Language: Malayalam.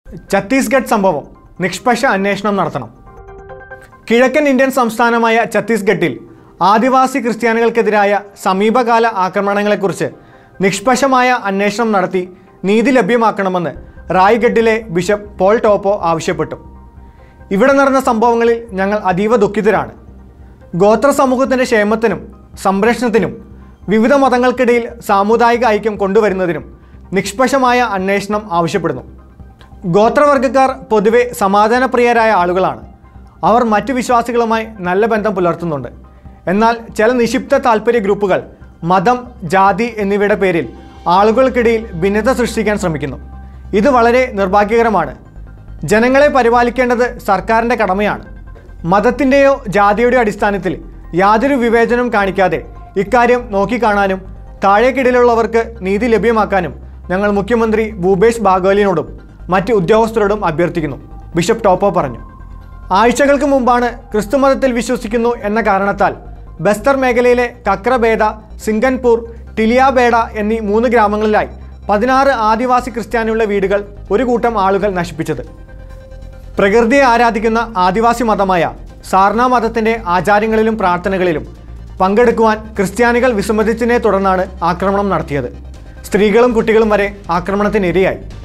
ഛത്തീസ്ഗഡ് സംഭവം നിഷ്പക്ഷ അന്വേഷണം നടത്തണം. കിഴക്കൻ ഇന്ത്യൻ സംസ്ഥാനമായ ഛത്തീസ്ഗഡിൽ ആദിവാസി ക്രിസ്ത്യാനികൾക്കെതിരായ സമീപകാല ആക്രമണങ്ങളെക്കുറിച്ച് നിഷ്പക്ഷമായ അന്വേഷണം നടത്തി നീതി ലഭ്യമാക്കണമെന്ന് റായ്ഗഡിലെ ബിഷപ്പ് പോൾ ടോപ്പോ ആവശ്യപ്പെട്ടു. ഇവിടെ നടന്ന സംഭവങ്ങളിൽ ഞങ്ങൾ അതീവ ദുഃഖിതരാണ്. ഗോത്ര സമൂഹത്തിൻ്റെ ക്ഷേമത്തിനും സംരക്ഷണത്തിനും വിവിധ മതങ്ങൾക്കിടയിൽ സാമുദായിക ഐക്യം കൊണ്ടുവരുന്നതിനും നിഷ്പക്ഷമായ അന്വേഷണം ആവശ്യപ്പെടുന്നു. ഗോത്രവർഗ്ഗക്കാർ പൊതുവെ സമാധാനപ്രിയരായ ആളുകളാണ്. അവർ മറ്റു വിശ്വാസികളുമായി നല്ല ബന്ധം പുലർത്തുന്നുണ്ട്. എന്നാൽ ചില നിക്ഷിപ്ത താൽപ്പര്യ ഗ്രൂപ്പുകൾ മതം, ജാതി എന്നിവയുടെ പേരിൽ ആളുകൾക്കിടയിൽ ഭിന്നത സൃഷ്ടിക്കാൻ ശ്രമിക്കുന്നു. ഇത് വളരെ നിർഭാഗ്യകരമാണ്. ജനങ്ങളെ പരിപാലിക്കേണ്ടത് സർക്കാരിൻ്റെ കടമയാണ്. മതത്തിൻ്റെയോ ജാതിയുടെയോ അടിസ്ഥാനത്തിൽ യാതൊരു വിവേചനവും കാണിക്കാതെ ഇക്കാര്യം നോക്കിക്കാണാനും താഴേക്കിടയിലുള്ളവർക്ക് നീതി ലഭ്യമാക്കാനും ഞങ്ങൾ മുഖ്യമന്ത്രി ഭൂപേഷ് ബാഗേലിനോടും മറ്റ് ഉദ്യോഗസ്ഥരോടും അഭ്യർത്ഥിക്കുന്നു, ബിഷപ്പ് ടോപ്പോ പറഞ്ഞു. ആഴ്ചകൾക്ക് മുമ്പാണ് ക്രിസ്തുമതത്തിൽ വിശ്വസിക്കുന്നു എന്ന കാരണത്താൽ ബസ്തർ മേഖലയിലെ കക്രബേഡ, സിംഗൻപൂർ, ടിലിയാബേഡ എന്നീ 3 ഗ്രാമങ്ങളിലായി 16 ആദിവാസി ക്രിസ്ത്യാനിയുള്ള വീടുകൾ ഒരു കൂട്ടം ആളുകൾ നശിപ്പിച്ചത്. പ്രകൃതിയെ ആരാധിക്കുന്ന ആദിവാസി മതമായ സാർന മതത്തിൻ്റെ ആചാരങ്ങളിലും പ്രാർത്ഥനകളിലും പങ്കെടുക്കുവാൻ ക്രിസ്ത്യാനികൾ വിസമ്മതിച്ചതിനെ തുടർന്നാണ് ആക്രമണം നടത്തിയത്. സ്ത്രീകളും കുട്ടികളും വരെ ആക്രമണത്തിനിരയായി.